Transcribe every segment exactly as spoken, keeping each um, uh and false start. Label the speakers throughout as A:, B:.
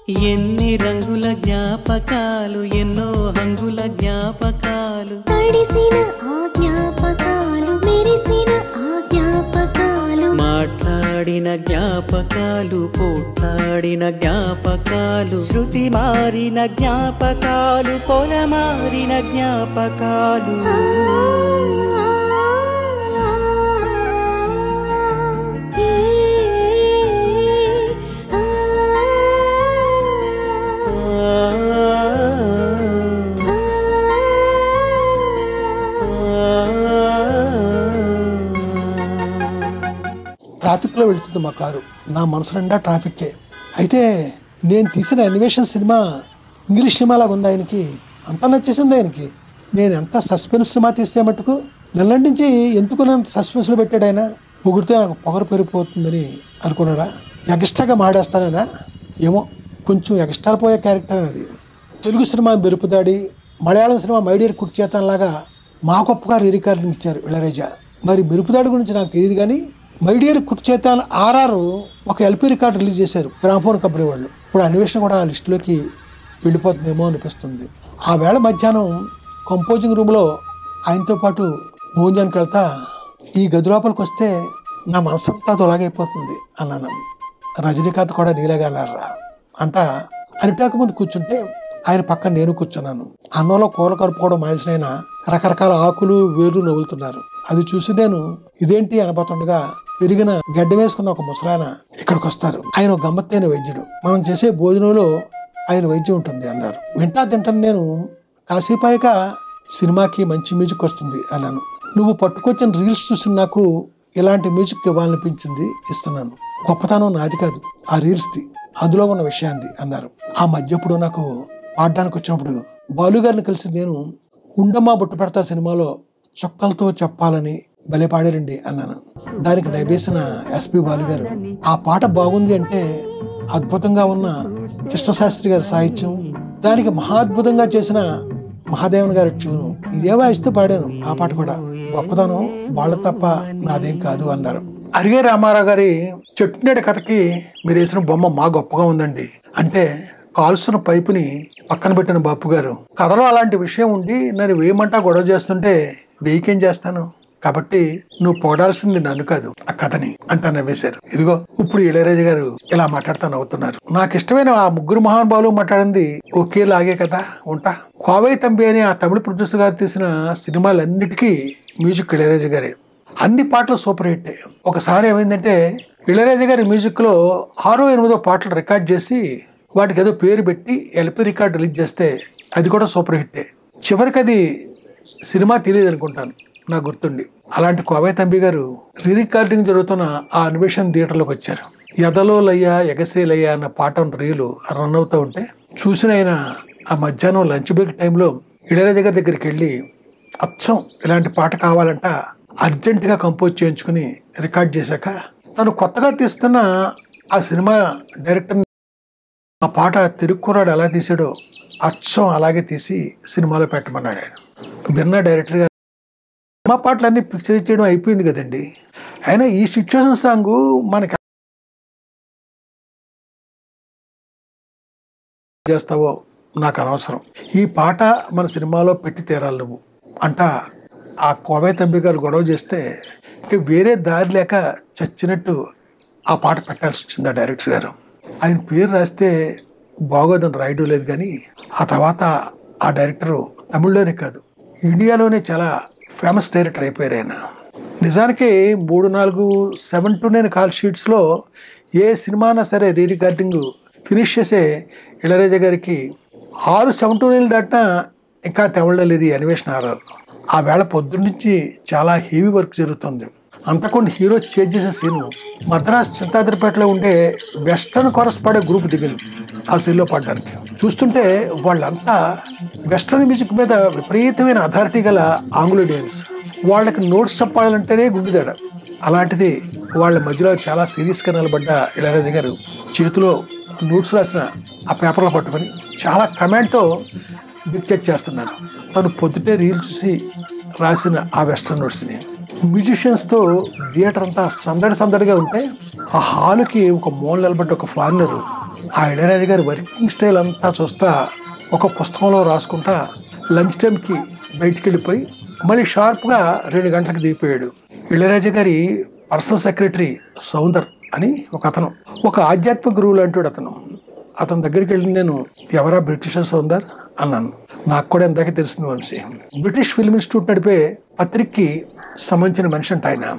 A: ఎన్ని రంగుల జ్ఞాపకాలు ఎన్నో హంగుల జ్ఞాపకాలు
B: తడిసిన ఆ జ్ఞాపకాలు మెరిసిన ఆ జ్ఞాపకాలు
A: మాట్లాడిన జ్ఞాపకాలు పోట్లాడిన జ్ఞాపకాలు శృతి మారిన జ్ఞాపకాలు పొలమారిన జ్ఞాపకాలు
C: ట్రాఫిక్లో వెళుతుంది మా కారు. నా మనసు నిండా ట్రాఫిక్కే. అయితే నేను తీసిన అనిమేషన్ సినిమా ఇంగ్లీష్ సినిమాలాగా ఉంది. ఆయనకి అంతా నచ్చేసింది. ఆయనకి నేను ఎంత సస్పెన్స్ సినిమా తీస్తే మటుకు నెల నుంచి ఎందుకు అంత సస్పెన్స్లో పెట్టాడు ఆయన. పొగిడితే నాకు పొగరు పెరిగిపోతుందని అనుకున్నాడా? ఎక్స్ట్రాగా మాడేస్తానైనా ఏమో, కొంచెం ఎక్స్ట్రా పోయే క్యారెక్టర్ అది. తెలుగు సినిమా బెరుపుదాడి, మలయాళం సినిమా మైడియర్ కుర్చేతంలాగా మా గొప్పగా రీ రికార్డింగ్ ఇచ్చారు ఇళయరాజా. మరి బెరుపుదాడి గురించి నాకు తెలియదు, కానీ మైడియర్ కుర్చేతాన్ ఆర్ఆర్ ఒక ఎల్పీ రికార్డు రిలీజ్ చేశారు గ్రామ్ఫోన్ కంపెనీ వాళ్ళు. ఇప్పుడు అన్వేషణ కూడా ఆ లిస్టులోకి వెళ్ళిపోతుందేమో అనిపిస్తుంది. ఆ వేళ మధ్యాహ్నం కంపోజింగ్ రూమ్లో ఆయనతో పాటు భోజనానికి వెళ్తా ఈ గది లోపలికి వస్తే నా మనసంతా తొలగైపోతుంది అన్నాను. రజనీకాంత్ కూడా నీలాగా అన్నారా అంట. అరిటాకు ముందు కూర్చుంటే ఆయన పక్కన నేను కూర్చున్నాను. అన్నంలో కూర కలుపుకోవడం మానేసిన రకరకాల ఆకులు వేర్లు నవ్వులుతున్నారు. అది చూసి నేను ఇదేంటి అనబోతుండగా పెరిగిన గడ్డ వేసుకున్న ఒక ముసలాయన ఇక్కడికి వస్తారు. ఆయన ఒక గమ్మత్తైన వైద్యుడు. మనం చేసే భోజనంలో ఆయన వైద్యం ఉంటుంది అన్నారు. వింటా తింటాను నేను. కాసేపాయక సినిమాకి మంచి మ్యూజిక్ వస్తుంది అన్నాను. నువ్వు పట్టుకొచ్చిన రీల్స్ చూసి నాకు ఇలాంటి మ్యూజిక్ ఇవ్వాలనిపించింది, ఇస్తున్నాను. గొప్పతనం నాది కాదు, ఆ రీల్స్ది, అందులో ఉన్న విషయాన్ని అన్నారు. ఆ మధ్య ఇప్పుడు నాకు పాడడానికి వచ్చినప్పుడు బాలు గారిని కలిసి నేను ఉండమ్మా బొట్టు పెడతా సినిమాలో చొక్కలతో చెప్పాలని భలే పాడారండి అన్నాను. దానికి నవ్వేసిన ఎస్పి బాలు గారు, ఆ పాట బాగుంది అంటే అద్భుతంగా ఉన్న కృష్ణశాస్త్రి గారి సాహిత్యం, దానికి మహాద్భుతంగా చేసిన మహాదేవన్ గారి ట్యూను, ఇదే వాయిస్తూ పాడాను. ఆ పాట కూడా గొప్పతనం వాళ్ళ తప్ప నాదేం కాదు అన్నారు. అరిగే రామారావు గారి చెట్టునేడు కథకి మీరు వేసిన బొమ్మ మా గొప్పగా ఉందండి అంటే కాల్సిన పైపుని పక్కన పెట్టిన బాపు గారు, కథలో అలాంటి విషయం ఉండి నన్ను వేయమంటా గొడవ చేస్తుంటే వేయికేం చేస్తాను, కాబట్టి నువ్వు పొగడాల్సింది నన్ను కాదు ఆ కథని అంటా నవ్వేశారు. ఇదిగో ఇప్పుడు ఇళయరాజా గారు ఇలా మాట్లాడుతూ నవ్వుతున్నారు. నాకు ఇష్టమైన ఆ ముగ్గురు మహానుభావులు మాట్లాడింది ఒకేలాగే కదా ఉంటా. కోవై తంబి అని ఆ తమిళ ప్రొడ్యూసర్ గారు తీసిన సినిమాలన్నిటికీ మ్యూజిక్ ఇళయరాజా గారే. అన్ని పాటలు సూపర్ హిట్. ఒకసారి ఏమైందంటే ఇళయరాజా గారి మ్యూజిక్ లో ఆరో ఎనిమిదో పాటలు రికార్డ్ చేసి వాటికి ఏదో పేరు పెట్టి ఎల్పీ రికార్డ్ రిలీజ్ చేస్తే అది కూడా సూపర్ హిట్టే. చివరికి అది సినిమా తెలియదు అనుకుంటాను నాకు గుర్తుండి. అలాంటి కోవై తంబి గారు రీ రికార్డింగ్ జరుగుతున్న ఆ అన్వేషణ థియేటర్లోకి వచ్చారు. ఎదలో లయ్యా ఎగసే లయ్యా అన్న పాట రీలు రన్ అవుతూ ఉంటే చూసిన ఆయన ఆ మధ్యాహ్నం లంచ్ బ్రేక్ టైంలో ఇళయరాజా గారి దగ్గరికి వెళ్ళి అచ్చం ఇలాంటి పాట కావాలంట అర్జెంటుగా కంపోజ్ చేయించుకుని రికార్డ్ చేశాక తను కొత్తగా తీస్తున్న ఆ సినిమా డైరెక్టర్ ఆ పాట తిరుక్కురాడు ఎలా తీసాడో అచ్చం అలాగే తీసి సినిమాలో పెట్టమన్నాడు ఆయన. విన్న డైరెక్టర్ గారు సినిమా పాటలన్నీ పిక్చర్ చేయడం అయిపోయింది కదండి, అయినా ఈ సిచ్యువేషన్ సాంగ్ మనకి చేస్తావో నాకు అనవసరం, ఈ పాట మన సినిమాలో పెట్టి తీరాలి నువ్వు అంట ఆ కోవై తంబి గారు గొడవ చేస్తే ఇక వేరే దారి లేక చచ్చినట్టు ఆ పాట పెట్టాల్సి వచ్చింది ఆ డైరెక్టర్ గారు. ఆయన పేరు రాస్తే బాగోదని రాయడం లేదు, కానీ ఆ తర్వాత ఆ డైరెక్టరు తమిళ్లోనే కాదు ఇండియాలోనే చాలా ఫేమస్ డైరెక్టర్ అయిపోయారు ఆయన. నిజానికి మూడు నాలుగు సెవెన్ టు నైన్ కాల్ షీట్స్లో ఏ సినిమానా సరే రీ రికార్డింగ్ ఫినిష్ చేసే ఇళయరాజా గారికి ఆరు సెవెన్ టు నైన్ దాటినా ఇంకా తమిళలో లేదు అన్వేషణ ఆర్ఆర్. ఆ వేళ పొద్దున్నుంచి చాలా హెవీ వర్క్ జరుగుతుంది. అంతకుండా హీరో చేంజ్ చేసే సీను మద్రాస్ చింతాద్రిపేటలో ఉండే వెస్టర్న్ కోరస్ పాడే గ్రూప్ దిగింది ఆ సీన్లో పాడడానికి. చూస్తుంటే వాళ్ళంతా వెస్టర్న్ మ్యూజిక్ మీద విపరీతమైన అథారిటీ గల ఆంగ్లోడియన్స్. వాళ్ళకి నోట్స్ చెప్పాలంటేనే గుండెదాడ. అలాంటిది వాళ్ళ మధ్యలో చాలా సీరియస్గా నిలబడ్డ ఇళయరాజా గారు చేతిలో నోట్స్ రాసిన ఆ పేపర్లో పట్టుకొని చాలా కమాండ్తో డిక్టేట్ చేస్తున్నారు. తను పొద్దుటే రీల్ చూసి రాసిన ఆ వెస్టర్న్ నోట్స్ని మ్యూజిషియన్స్తో థియేటర్ అంతా సందడి సందడిగా ఉంటే ఆ హాలుకి ఒక మూల నిలబడ్డ ఒక ఫారినర్ ఆ ఇళయరాజా గారి వర్కింగ్ స్టైల్ అంతా చూస్తా ఒక పుస్తకంలో రాసుకుంటా లంచ్ టైంకి బయటికి వెళ్ళిపోయి మళ్ళీ షార్ప్గా రెండు గంటలకు దిగిపోయాడు. ఇళయరాజా గారి పర్సనల్ సెక్రటరీ సౌందర్ అని ఒక అతను, ఒక ఆధ్యాత్మిక గురువులు అంటాడు అతను. అతని దగ్గరికి వెళ్ళి నేను ఎవరా బ్రిటిషర్ సౌందర్ అన్నాను. నాకు కూడా ఇందాకే తెలిసింది వంశీ, బ్రిటిష్ ఫిల్మ్ ఇన్స్టిట్యూట్ నడిపే పత్రికకి సంబంధించిన మనిషి అంట ఆయన.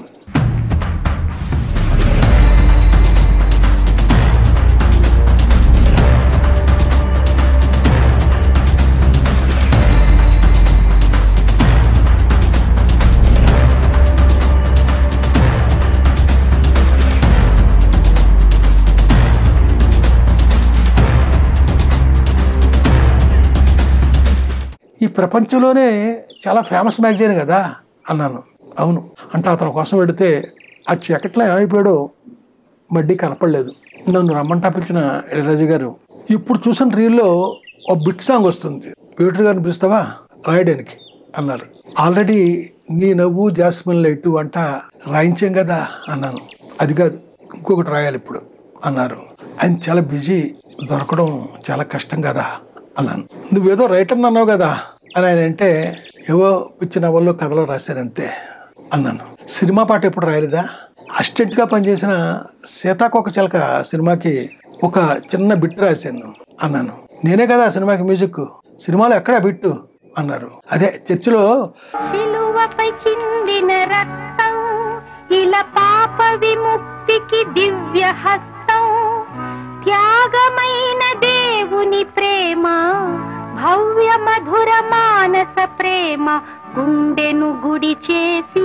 C: ఈ ప్రపంచంలోనే చాలా ఫేమస్ మ్యాగజైన్ కదా అన్నాను. అవును అంటే అతని కోసం పెడితే ఆ చీకట్లో ఏమైపోయాడో మడ్డీ కనపడలేదు. నన్ను రమ్మంటా పిలిచిన ఇళయరాజా గారు ఇప్పుడు చూసిన రీల్లో ఒక బిట్ సాంగ్ వస్తుంది, పీటర్ గారిని పిలుస్తావా రాయడానికి అన్నారు. ఆల్రెడీ నీ నవ్వు జాస్మిన్ లైటు అంట రాయించాం కదా అన్నాను. అది కాదు ఇంకొకటి రాయాలి ఇప్పుడు అన్నారు. ఆయన చాలా బిజీ, దొరకడం చాలా కష్టం కదా అన్నాను. నువ్వేదో రైటర్ అన్నావు కదా అని ఆయన అంటే ఏవో పిచ్చి నవల్లో కథలో రాశారంతే అన్నాను. సినిమా పాట ఎప్పుడు రాయలేదా? అసిస్టెంట్గా పనిచేసిన సీతాకోక చిలక సినిమాకి ఒక చిన్న బిట్ రాశాను అన్నాను. నేనే కదా ఆ సినిమాకి మ్యూజిక్, సినిమాలో ఎక్కడా బిట్టు అన్నారు. అదే చర్చిలో
D: శిలువపై చిందిన రక్తం ఇలా పాప విముక్తికి దివ్య హస్తం, త్యాగమైన దేవుని ప్రేమ భవ్య మధుర మానస ప్రేమ, గుండెను గుడి చేసి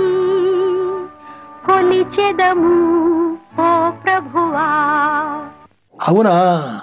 D: కొలిచెదము ఓ ప్రభువా.
C: అవునా,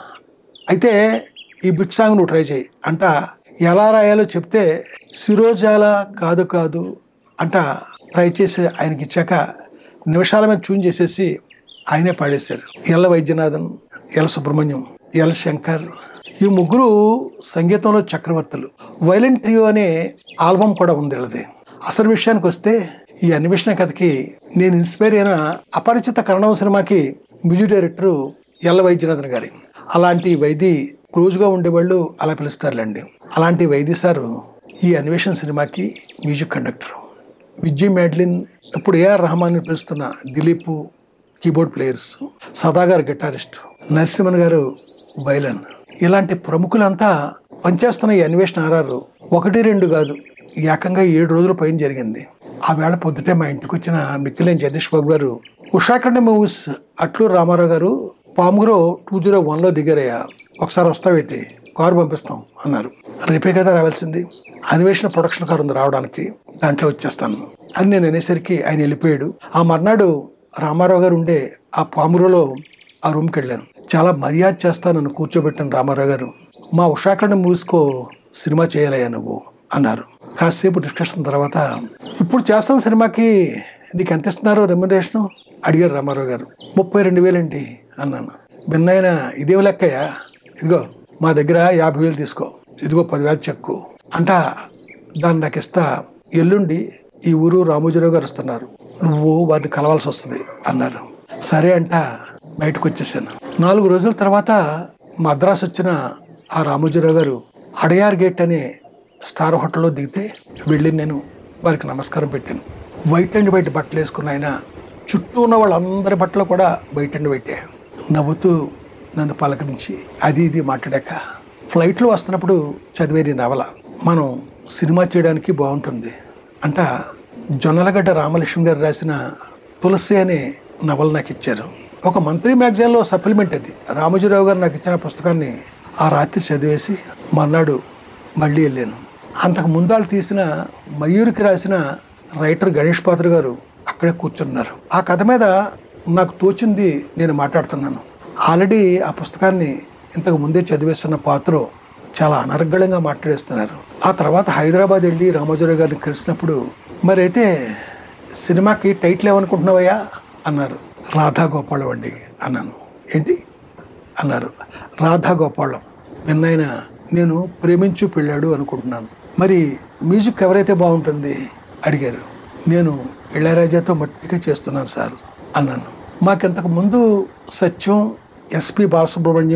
C: అయితే ఈ బిట్ సాంగ్ నువ్వు ట్రై చేయి అంట. ఎలా రాయాలో చెప్తే శిరోజాల కాదు కాదు అంట ట్రై చేసి ఆయనకి ఇచ్చాక నిమిషాల మీద ట్యూన్ చేసేసి ఆయనే పాడేశారు. L Vaidyanathan, L Subramaniam, L Shankar ఈ ముగ్గురు సంగీతంలో చక్రవర్తులు. వైలెంట్ ట్రియో అనే ఆల్బమ్ కూడా ఉంది వీళ్ళది. అసలు విషయానికి వస్తే ఈ అన్వేషణ కథకి నేను ఇన్స్పైర్ అయిన అపరిచిత కన్నడం సినిమాకి మ్యూజిక్ డైరెక్టరు ఎల్ల వైద్యనాథన్ గారి. అలాంటి వైద్య క్లోజ్గా ఉండేవాళ్ళు అలా పిలుస్తారులేండి. అలాంటి వైద్య సారు ఈ అన్వేషణ సినిమాకి మ్యూజిక్ కండక్టర్. విజయ్ మ్యాడ్లిన్, ఇప్పుడు ఏఆర్ రెహమాన్ పిలుస్తున్న దిలీప్ కీబోర్డ్ ప్లేయర్స్, సదాగారు గిటారిస్ట్, నరసింహన్ గారు వైలన్, ఇలాంటి ప్రముఖులంతా పనిచేస్తున్న ఈ అన్వేషణ ఆర్ఆర్ ఒకటి రెండు కాదు ఏకంగా ఏడు రోజుల పైన జరిగింది. ఆ వేళ పొద్దుటే మా ఇంటికి వచ్చిన మిక్కిలేని జగదీష్ బాబు గారు, ఉషాఖండ మూవీస్ అట్లూరు రామారావు గారు పాముగురో టూ జీరో వన్లో దిగారయ్యా, ఒకసారి వస్తావేటి, కారు పంపిస్తాం అన్నారు. రేపే కదా రావాల్సింది, అన్వేషణ ప్రొడక్షన్ కారు ఉంది రావడానికి, దాంట్లో వచ్చేస్తాను అని నేను అనేసరికి ఆయన వెళ్ళిపోయాడు. ఆ మర్నాడు రామారావు గారు ఉండే ఆ పాముగురోలో ఆ రూమ్కి వెళ్ళాను. చాలా మర్యాద చేస్తా నన్ను కూర్చోబెట్టిన రామారావు గారు, మా ఉషాఖండ మూవీస్కో సినిమా చేయాలయ్యా నువ్వు అన్నారు. కాసేపు డిస్కషన్ తర్వాత ఇప్పుడు చేస్తున్న సినిమాకి నీకు ఎంత ఇస్తున్నారు రెమ్యునరేషను అడిగారు రామారావు గారు. ముప్పై రెండు వేలండి అన్నాను. విన్నాయన ఇదేమి లెక్కయ్యా, ఇదిగో మా దగ్గర యాభై వేలు తీసుకో, ఇదిగో పదివేలు చెక్కు అంట, దాన్ని నాకు ఇస్తా, ఎల్లుండి ఈ ఊరు రామోజీరావు గారు వస్తున్నారు, నువ్వు వారిని కలవాల్సి వస్తుంది అన్నారు. సరే అంట బయటకు వచ్చేసాను. నాలుగు రోజుల తర్వాత మద్రాసు వచ్చిన ఆ రామోజీరావు గారు అడయార్ గేట్ అనే స్టార్ హోటల్లో దిగితే వెళ్ళి నేను వారికి నమస్కారం పెట్టాను. వైట్ అండ్ వైట్ బట్టలు వేసుకున్న ఆయన చుట్టూ ఉన్న వాళ్ళందరి బట్టలు కూడా వైట్ అండ్ వైటే. నవ్వుతూ నన్ను పలకరించి అది ఇది మాట్లాడాక, ఫ్లైట్లో వస్తున్నప్పుడు చదివేది నవల మనం సినిమా చేయడానికి బాగుంటుంది అంట జొన్నలగడ్డ రామలక్ష్మి గారు రాసిన తులసి అనే నవల నాకు ఇచ్చారు. ఒక మంత్రి మ్యాగజైన్లో సప్లిమెంట్ అది. రామోజీరావు గారు నాకు ఇచ్చిన పుస్తకాన్ని ఆ రాత్రి చదివేసి మర్నాడు మళ్ళీ వెళ్ళాను. అంతకు ముందాళ్ళు తీసిన మయూరికి రాసిన రైటర్ గణేష్ పాత్ర గారు అక్కడే కూర్చున్నారు. ఆ కథ మీద నాకు తోచింది నేను మాట్లాడుతున్నాను. ఆల్రెడీ ఆ పుస్తకాన్ని ఇంతకు ముందే చదివేస్తున్న పాత్ర చాలా అనర్గళంగా మాట్లాడేస్తున్నారు. ఆ తర్వాత హైదరాబాద్ వెళ్ళి రామోజీరావు గారిని కలిసినప్పుడు, మరైతే సినిమాకి టైటిల్ ఏమనుకుంటున్నావయ్యా అన్నారు. రాధా గోపాలం అండి అన్నాను. ఏంటి అన్నారు. రాధా గోపాలం. నిన్నైనా నేను ప్రేమించు పెళ్ళాడు అనుకుంటున్నాను, మరి మ్యూజిక్ ఎవరైతే బాగుంటుంది అడిగారు. నేను ఇళయరాజాతో మట్టిగా చేస్తున్నాను సార్ అన్నాను. మాకింతకు ముందు సత్యం, ఎస్పి బాలసుబ్రహ్మణ్యం,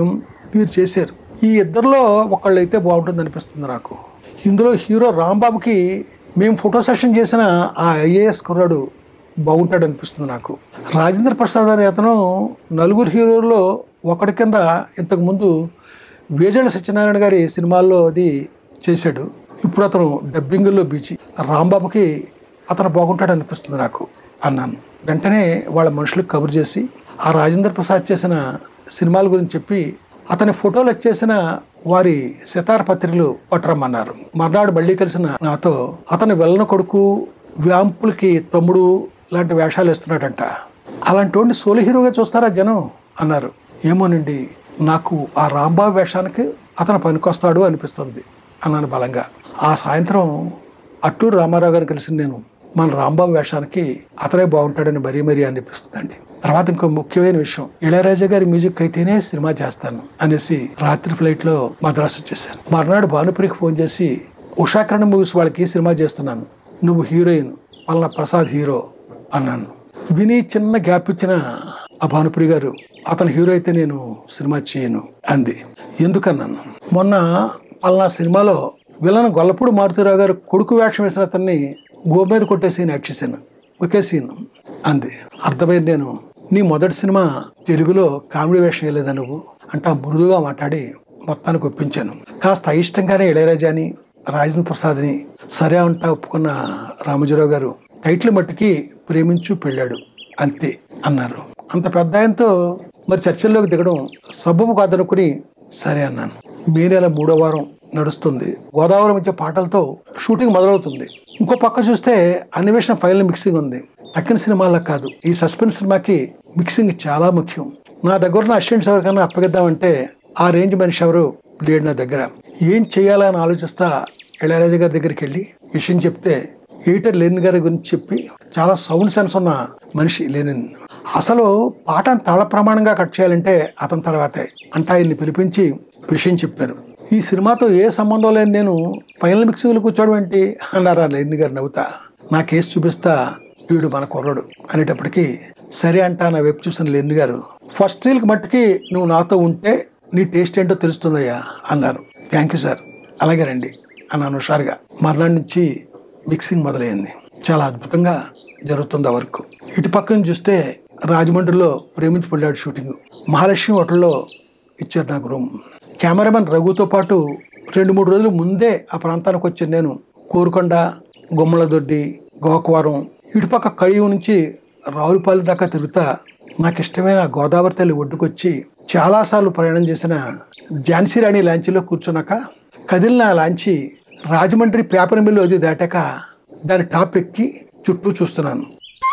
C: మీరు చేశారు. ఈ ఇద్దరిలో ఒకళ్ళు అయితే బాగుంటుంది అనిపిస్తుంది నాకు. ఇందులో హీరో రాంబాబుకి మేము ఫోటో సెషన్ చేసిన ఆ ఐఏఎస్ కుర్రాడు బాగుంటాడు అనిపిస్తుంది నాకు. రాజేంద్ర ప్రసాద్ అనే అతను నలుగురు హీరోల్లో ఒకటి కింద ఇంతకుముందు వేజళ్ళ సత్యనారాయణ గారి సినిమాల్లో అది చేశాడు. ఇప్పుడు అతను డబ్బింగుల్లో బీచి. రాంబాబుకి అతను బాగుంటాడు అనిపిస్తుంది నాకు అన్నాను. వెంటనే వాళ్ళ మనుషులకు కబురు చేసి ఆ రాజేంద్ర ప్రసాద్ చేసిన సినిమాల గురించి చెప్పి అతని ఫోటోలు వచ్చేసిన వారి సితార పత్రికలు పట్టరమ్మన్నారు. మర్నాడు మళ్ళీ కలిసిన నాతో అతని వెళ్ళన కొడుకు, వ్యాంపులకి తమ్ముడు లాంటి వేషాలు వేస్తున్నాడంట. అలాంటి వాడిని సోలో హీరోగా చూస్తారా జనం అన్నారు. ఏమోనండి, నాకు ఆ రాంబాబు వేషానికి అతను పనికొస్తాడు అనిపిస్తుంది అన్నాను బలంగా. ఆ సాయంత్రం అట్టూరు రామారావు గారు కలిసి నేను మన రాంబాబు వేషానికి అతనే బాగుంటాడని మరీ మరీ అనిపిస్తుందండి. తర్వాత ఇంకో ముఖ్యమైన విషయం, ఇళయరాజా గారి మ్యూజిక్ అయితేనే సినిమా చేస్తాను అనేసి రాత్రి ఫ్లైట్లో మద్రాసు వచ్చేసాను. మర్నాడు భానుప్రికి ఫోన్ చేసి ఉషాకరణ మూవీస్ వాళ్ళకి సినిమా చేస్తున్నాను, నువ్వు హీరోయిన్, పలానా ప్రసాద్ హీరో అన్నాను. విని చిన్న గ్యాప్ ఇచ్చిన ఆ భానుప్రి గారు అతను హీరో అయితే నేను సినిమా చేయను అంది. ఎందుకన్నాను, మొన్న పలానా సినిమాలో విలన్ గొల్లపూడి మారుతీరావు గారు కొడుకు వేషం వేసిన అతన్ని గోమేద కొట్టే సీన్ యాక్ట్ చేశాను, ఒకే సీన్ అంది. అర్థమైంది. నేను నీ మొదటి సినిమా తెలుగులో కామెడీ వేషం వేయలేదా నువ్వు అంటే మృదుగా మాట్లాడి మొత్తానికి ఒప్పించాను. కాస్త అయిష్టంగానే ఇళయరాజాని, రాజేంద్ర ప్రసాద్ని సరే అంటా ఒప్పుకున్న రామోజీరావు గారు టైటిల్ మట్టుకి ప్రేమించు పెళ్ళాడు అంతే అన్నారు. అంత పెద్ద ఆయనతో మరి చర్చల్లోకి దిగడం సబబు కాదనుకుని సరే అన్నాను. మే నెల మూడో వారం నడుస్తుంది. గోదావరి మధ్య పాటలతో షూటింగ్ మొదలవుతుంది. ఇంకో పక్క చూస్తే అన్వేషణ ఫైనల్ మిక్సింగ్ ఉంది. తక్కిన సినిమాల్లో కాదు, ఈ సస్పెన్స్ సినిమాకి మిక్సింగ్ చాలా ముఖ్యం. నా దగ్గర ఉన్న అసిస్టెంట్స్ ఎవరికైనా అప్పగిద్దామంటే ఆ రేంజ్ మనిషి ఎవరు లేడు నా దగ్గర. ఏం చేయాలని ఆలోచిస్తా ఇళయరాజా గారి దగ్గరికి వెళ్ళి విషయం చెప్తే ఎడిటర్ లెనిన్ గారి గురించి చెప్పి చాలా సౌండ్ సెన్స్ ఉన్న మనిషి లెనిన్. అసలు పాటను తాళ ప్రమాణంగా కట్ చేయాలంటే అతని తర్వాతే అంటే ఆయన్ని పిలిపించి విషయం చెప్పారు. ఈ సినిమాతో ఏ సంబంధం లేని నేను ఫైనల్ మిక్సింగ్లో కూర్చోవడం ఏంటి అన్నారు ఆ లెనిన్ గారు నవ్వుతా. నా కేసు చూపిస్తా, వీడు మన కుర్రాడు అనేటప్పటికీ సరే అంటా నా వైపు చూసిన లెనిన్ గారు, ఫస్ట్ రీల్కి మట్టుకి నువ్వు నాతో ఉంటే నీ టేస్ట్ ఏంటో తెలుస్తుందయ్యా అన్నారు. థ్యాంక్ యూ సార్, అలాగే రండి అన్నాను హుషారుగా. మర్నాడు నుంచి మిక్సింగ్ మొదలైంది. చాలా అద్భుతంగా జరుగుతుంది ఆ వర్క్. ఇటు పక్కన చూస్తే రాజమండ్రిలో ప్రేమించి పెళ్ళాడు షూటింగ్. మహాలక్ష్మి హోటల్లో ఇచ్చారు నాకు రూమ్. కెమెరామెన్ రఘుతో పాటు రెండు మూడు రోజులు ముందే ఆ ప్రాంతానికి వచ్చాను నేను. కోరుకొండ, గుమ్మలదొడ్డి, గోకవరం, ఇటుపక్క కడియం నుంచి రావులపాలెం దాకా తిరుగుతా నాకు ఇష్టమైన గోదావరి తల్లి ఒడ్డుకొచ్చి చాలాసార్లు ప్రయాణం చేసిన ఝాన్సీ రాణి లాంచీలో కూర్చున్నాక కదిలిన ఆ లాంచీ రాజమండ్రి పేపర్ మిల్లు అది దాటాక దాని టాప్ ఎక్కి చుట్టూ చూస్తున్నాను.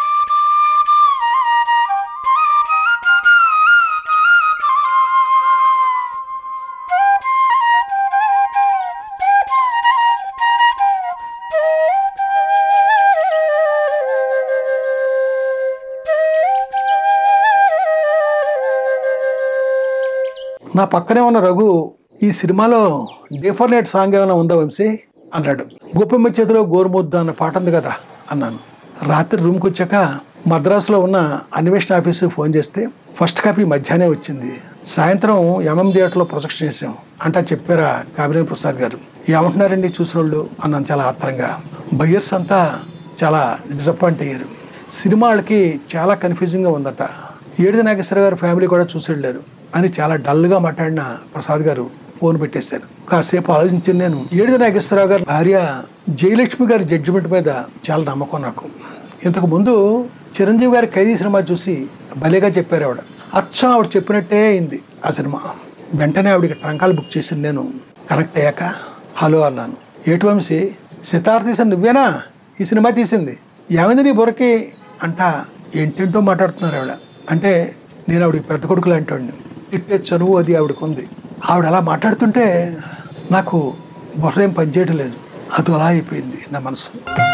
C: నా పక్కనే ఉన్న రఘు, ఈ సినిమాలో డేఫర్నేట్ సాంగ్ ఏమైనా ఉందా వంశీ అన్నాడు. గోపమ్మ చేతిలో గోరుముద్ద అన్న పాట ఉంది కదా అన్నాను. రాత్రి రూమ్కి వచ్చాక మద్రాసులో ఉన్న అన్వేషణ ఆఫీసు ఫోన్ చేస్తే ఫస్ట్ కాపీ మధ్యాహ్నం వచ్చింది. సాయంత్రం ఎంఎం థియేటర్లో ప్రొజెక్షన్ చేసాం అంటా చెప్పారా కామినేని ప్రసాద్ గారు. ఏమంటున్నారండి చూసిన వాళ్ళు అన్నాను చాలా ఆత్రంగా. బయ్యర్స్ అంతా చాలా డిసప్పాయింట్ అయ్యారు. సినిమా వాళ్ళకి చాలా కన్ఫ్యూజింగ్గా ఉందట. ఏడిది నాగేశ్వర గారు ఫ్యామిలీ కూడా చూసి వెళ్ళారు అని చాలా డల్గా మాట్లాడిన ప్రసాద్ గారు ఫోన్ పెట్టేశారు. కాసేపు ఆలోచించి నేను ఏడిది నాగేశ్వరరావు గారి భార్య జయలక్ష్మి గారి జడ్జిమెంట్ మీద చాలా నమ్మకం నాకు. ఇంతకు ముందు చిరంజీవి గారి ఖైదీ సినిమా చూసి భలేగా చెప్పారు ఆవిడ. అచ్చం ఆవిడ చెప్పినట్టే అయింది ఆ సినిమా. వెంటనే ఆవిడకి ట్రంకాలు బుక్ చేసింది. నేను కనెక్ట్ అయ్యాక హలో అన్నాను. ఏటి వంశీ, సితార తీసిన నువ్వేనా ఈ సినిమా తీసింది? ఏమైంది నీ బుర్రకి అంట ఏంటేంటో మాట్లాడుతున్నారు ఆవిడ. అంటే నేను ఆవిడకి పెద్ద కొడుకు లాంటి వాడిని, తిట్టే చనువు అది ఆవిడకు ఉంది. ఆవిడ అలా మాట్లాడుతుంటే నాకు బుర్ర ఏం పనిచేయడం లేదు. అది అలా అయిపోయింది నా మనసు.